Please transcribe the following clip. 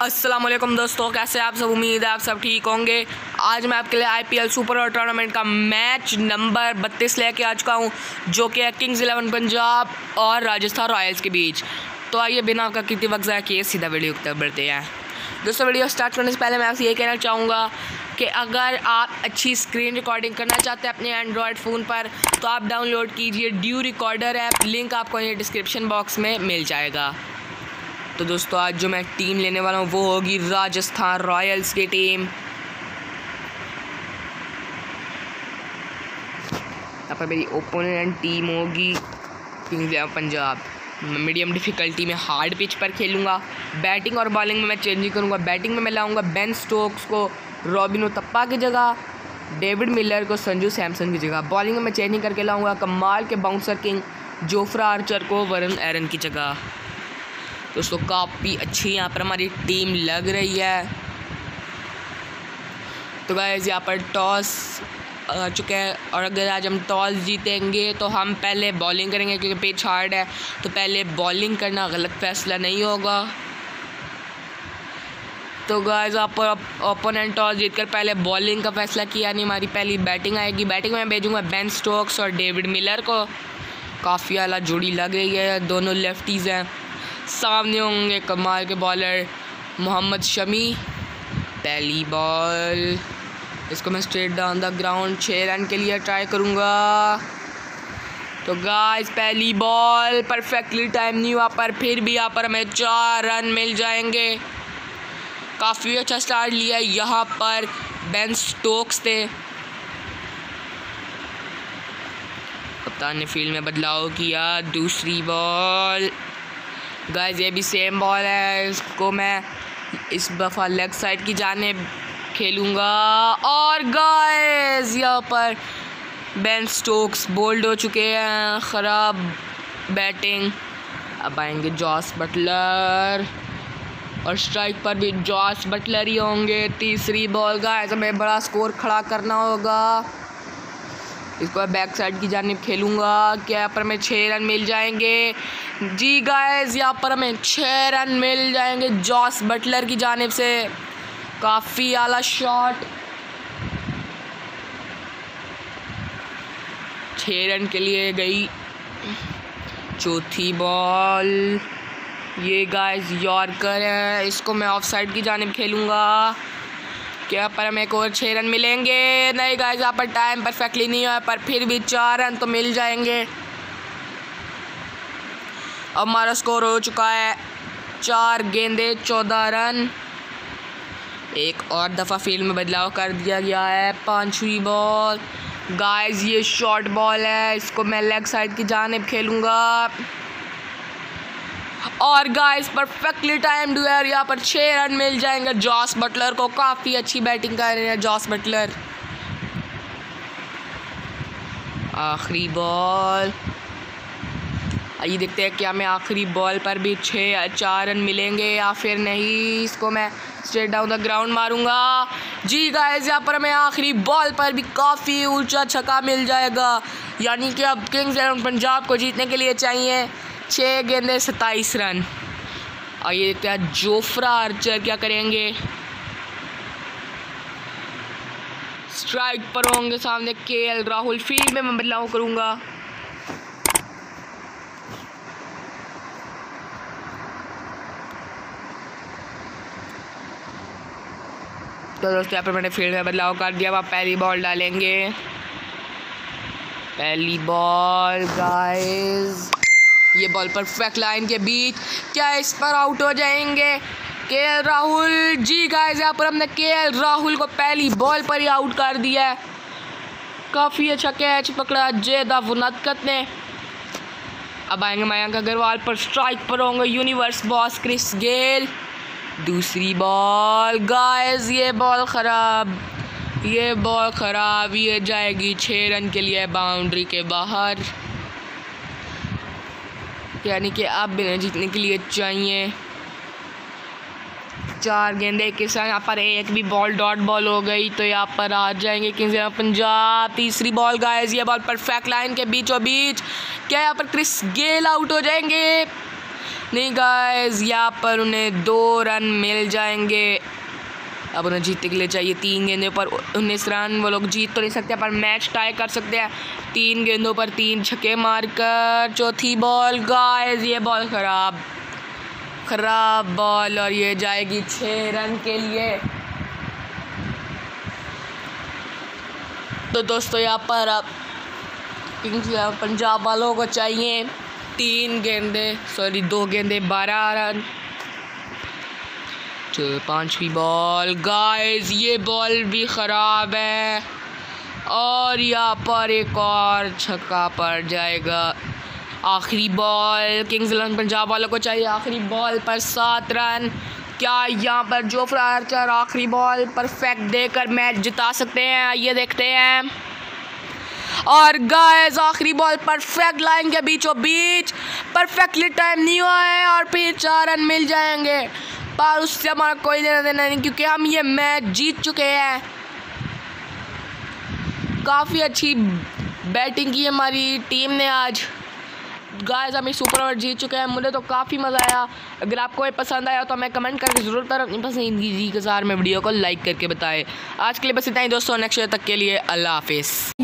अस्सलाम वालेकुम दोस्तों, कैसे आप सब। उम्मीद है आप सब ठीक होंगे। आज मैं आपके लिए IPL सुपर ओवर टूर्नामेंट का मैच नंबर 32 लेके आ चुका हूँ, जो कि है किंग्स 11 पंजाब और राजस्थान रॉयल्स के बीच। तो आइए बिना आपका कितनी वक्त ज़ाया किए सीधा वीडियो की तरफ बढ़ते हैं। दोस्तों, वीडियो स्टार्ट करने से पहले मैं आपसे ये कहना चाहूँगा कि अगर आप अच्छी स्क्रीन रिकॉर्डिंग करना चाहते हैं अपने एंड्रॉयड फ़ोन पर, तो आप डाउनलोड कीजिए ड्यू रिकॉर्डर ऐप। लिंक आपको ये डिस्क्रिप्शन बॉक्स में मिल जाएगा। तो दोस्तों, आज जो मैं टीम लेने वाला हूँ वो होगी राजस्थान रॉयल्स की टीम। यहाँ पर मेरी ओपोनेंट टीम होगी किंग्स 11 पंजाब। मीडियम डिफ़िकल्टी में हार्ड पिच पर खेलूँगा। बैटिंग और बॉलिंग में मैं चेंजिंग करूँगा। बैटिंग में मैं लाऊँगा बेन स्टोक्स को रॉबिन उथप्पा की जगह, डेविड मिलर को संजू सैमसन की जगह। बॉलिंग में मैं चेंजिंग करके लाऊँगा कमाल के बाउंसर किंग जोफ्रा आर्चर को वरुण एरन की जगह। दोस्तों, काफ़ी अच्छी यहाँ पर हमारी टीम लग रही है। तो गाइस, यहाँ पर टॉस आ चुका है और अगर आज हम टॉस जीतेंगे तो हम पहले बॉलिंग करेंगे, क्योंकि पिच हार्ड है। तो पहले बॉलिंग करना गलत फैसला नहीं होगा। तो गाइस, आप ओपोनेंट टॉस जीतकर पहले बॉलिंग का फैसला किया नहीं, हमारी पहली बैटिंग आएगी। बैटिंग में भेजूँगा बेन स्टोक्स और डेविड मिलर को। काफ़ी आला जोड़ी लग रही है, दोनों लेफ्टीज़ हैं। सामने होंगे कमाल के बॉलर मोहम्मद शमी। पहली बॉल, इसको मैं straight down the ground 6 run के लिए ट्राई करूँगा। तो गाइस, पहली बॉल परफेक्टली टाइम नहीं हुआ, पर फिर भी यहाँ पर हमें 4 रन मिल जाएंगे। काफ़ी अच्छा स्टार्ट लिया यहाँ पर बेन स्टोक्स थे। कप्तान ने फील्ड में बदलाव किया। दूसरी बॉल, गाइस ये भी सेम बॉल है, इसको मैं इस दफ़ा लेग साइड की जानिब खेलूँगा। और गाइस, यहाँ पर बेन स्टोक्स बोल्ड हो चुके हैं। ख़राब बैटिंग। अब आएंगे जॉस बटलर और स्ट्राइक पर भी जॉस बटलर ही होंगे। तीसरी बॉल, गाइस हमें बड़ा स्कोर खड़ा करना होगा। इसको बैक साइड की जानिब खेलूँगा। क्या यहाँ पर हमें 6 रन मिल जाएंगे? जी गाइस, यहाँ पर हमें 6 रन मिल जाएंगे जॉस बटलर की जानिब से। काफ़ी आला शॉट। 6 रन के लिए गई चौथी बॉल। ये गाइस यॉर्कर है, इसको मैं ऑफ साइड की जानिब खेलूँगा। क्या पर हमें एक और 6 रन मिलेंगे? नहीं गाइस, यहाँ पर टाइम परफेक्टली नहीं हुआ, पर फिर भी 4 रन तो मिल जाएंगे। अब हमारा स्कोर हो चुका है 4 गेंदे 14 रन। एक और दफ़ा फील्ड में बदलाव कर दिया गया है। 5वीं बॉल, गाइस ये शॉर्ट बॉल है, इसको मैं लेग साइड की जानिब खेलूँगा। और गाइस परफेक्टली टाइम्ड हुआ है, यहाँ पर 6 रन मिल जाएंगे जॉस बटलर को। काफ़ी अच्छी बैटिंग कर रहे हैं जॉस बटलर। आखिरी बॉल, आइए देखते हैं क्या हमें आखिरी बॉल पर भी 6 या 4 रन मिलेंगे या फिर नहीं। इसको मैं स्ट्रेट डाउन द ग्राउंड मारूंगा। जी गाइस, यहाँ पर हमें आखिरी बॉल पर भी काफ़ी ऊंचा छक्का मिल जाएगा। यानी कि अब किंग्स 11 पंजाब को जीतने के लिए चाहिए 6 गेंदे 27 रन। और ये देखते हैं जोफ्रा आर्चर क्या करेंगे। स्ट्राइक पर होंगे सामने KL राहुल। फील्ड में मैं बदलाव करूँगा। तो दोस्तों, यहाँ पर मैंने फील्ड में बदलाव कर दिया। अब आप पहली बॉल डालेंगे। पहली बॉल, गाइस ये बॉल परफेक्ट लाइन के बीच। क्या इस पर आउट हो जाएंगे KL राहुल? जी गाइस, यहाँ पर हमने KL राहुल को पहली बॉल पर ही आउट कर दिया है। काफ़ी अच्छा कैच पकड़ा जेदा वुनतकत ने। अब आएंगे मयंक अग्रवाल पर। स्ट्राइक पर होंगे यूनिवर्स बॉस क्रिस गेल। दूसरी बॉल, गाइस ये बॉल ख़राब, ये जाएगी 6 रन के लिए बाउंड्री के बाहर। यानी कि अब बिना जीतने के लिए चाहिए 4 गेंदे के साथ। यहाँ पर एक भी बॉल डॉट बॉल हो गई तो यहाँ पर आ जाएंगे किंग्स 11 पंजाब। तीसरी बॉल, गाइस ये बॉल परफेक्ट लाइन के बीचों बीच। क्या यहाँ पर क्रिस गेल आउट हो जाएंगे? नहीं गाइस, यहाँ पर उन्हें 2 रन मिल जाएंगे। अब उन्हें जीतने के लिए चाहिए 3 गेंदों पर 19 रन। वो लोग जीत तो नहीं सकते पर मैच टाई कर सकते हैं 3 गेंदों पर 3 छक्के मारकर। चौथी बॉल गाइस, ये बॉल खराब बॉल और ये जाएगी 6 रन के लिए। तो दोस्तों यहाँ पर अब किंग्स पंजाब वालों को चाहिए 2 गेंदे 12 रन। 5वीं बॉल गाइस, ये बॉल भी ख़राब है और यहाँ पर एक और छक्का पड़ जाएगा। आखिरी बॉल किंग्स 11 पंजाब वालों को चाहिए आखिरी बॉल पर 7 रन। क्या यहाँ पर जोफ्रा आर्चर आखिरी बॉल परफेक्ट देकर मैच जिता सकते हैं? आइए देखते हैं। और गाइस आखिरी बॉल परफेक्ट लाइन के बीचों बीच परफेक्टली टाइम नहीं हुआ है और फिर 4 रन मिल जाएंगे, पर उससे हमारा कोई लेना देना नहीं क्योंकि हम ये मैच जीत चुके हैं। काफ़ी अच्छी बैटिंग की हमारी टीम ने आज। गाइस हम सुपर ओवर जीत चुके हैं। मुझे तो काफ़ी मज़ा आया। अगर आपको ये पसंद आया तो हमें कमेंट करके ज़रूर करें। अपनी पसंदीदा के साथ में वीडियो को लाइक करके बताएं। आज के लिए बस इतना ही दोस्तों। नेक्स्ट ईयर तक के लिए अल्लाह हाफिज़।